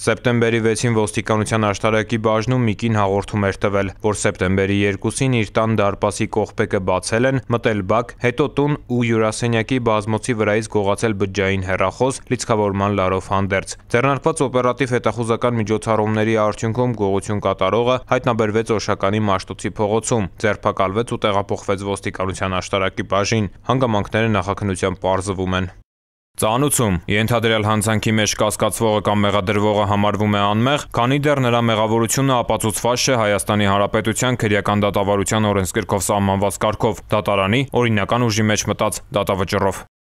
Սեպտեմբերի 6-ին ոստիկանության Աշտարակի բաժնում մի կին հաղորդում էր տվել, որ սեպտեմբերի 2-ին իր տան դարպասի կողպեկը բացել են, մտել բակ, հետո տուն ու հյուրասենյակի բազմոցի վրայից գողացել բջջային հեռախոս, լիցքավորման լարով հանդերձ։ Ձեռնարկված օպերատիվ հետախուզական միջոցառումների արդյունքում գողություն կատարողը հայտնաբերվեց Օշականի Մաշտոցի փողոցում, ձերբակալվեց ու տեղափոխվեց ոստիկանության Աշտարակի բաժին։ Հանգամանքները նախաքննությամբ պարզվում են։ Ծանուցում ենթադրյալ հանցանքի մեջ կասկածվողը կամ մեղադրվողը համարվում է անմեղ, քանի դեռ նրա մեղավորությունը ապացուցված չէ Հայաստանի Հանրապետության քրեական դատավարության օրենսգրքով սահմանված կարգով, դատարանի օրինական ուժի մեջ մտած դատավճռով։